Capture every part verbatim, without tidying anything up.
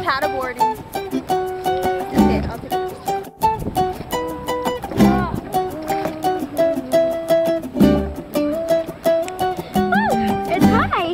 paddleboarding. Okay, I'll take it. Oh, it's high.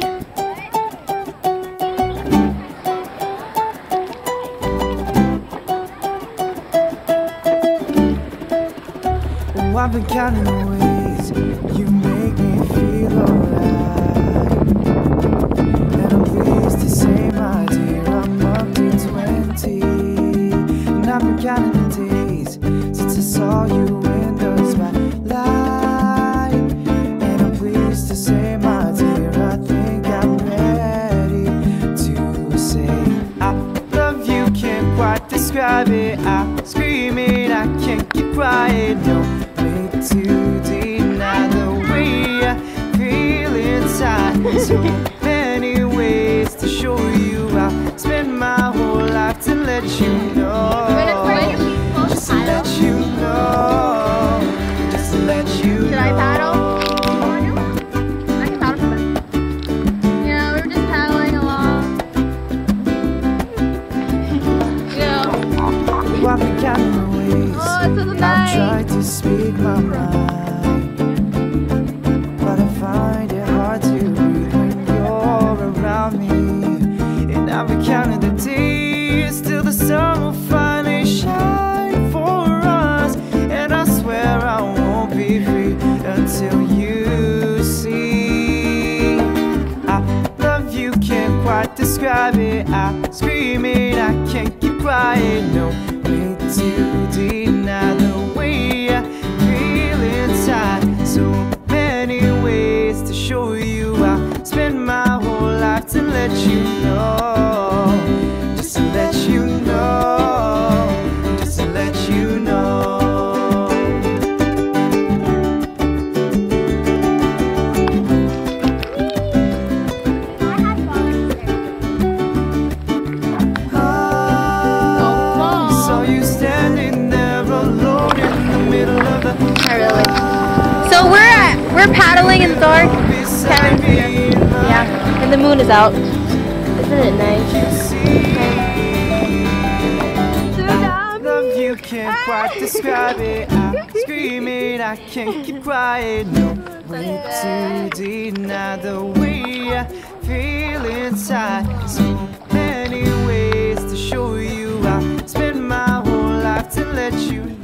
Oh, I've been counting the ways you make me feel alright, and I'm pleased to say, my dear, I'm up to twenty. And I've been counting the days since I saw you in the spotlight, and I'm pleased to say, my dear, I think I'm ready to say I love you. Can't quite describe it. I scream it, I can't keep quiet. No way to deny the way I feel inside. So many ways to show you. I spend my whole life to let you know. Just to let you know. Just to let you know. Should I paddle? I can paddle for them. Yeah, we were just paddling along. Yeah. Oh, I've been counting the ways. Oh, it's so I've nice. tried to speak my mind, but I find it hard to breathe when you're around me. And I've been counting the days till the sun will finally shine for us. And I swear I won't be free until you see I love you. Can't quite describe it. I scream it, I can't keep quiet. No way to deny the way I feel inside. So many ways to show you. I spend my whole life to let you know. Just to let you know. Just to let you know. I saw you standing there alone in the middle of the Not really. So we're at, we're paddling in the dark. Kevin's here. Yeah, and the moon is out. Isn't it nice? I love you, can't quite describe it. I scream it, I can't keep quiet. No way to deny the way I feel inside. So many ways to show you. I spend my whole life to let you know.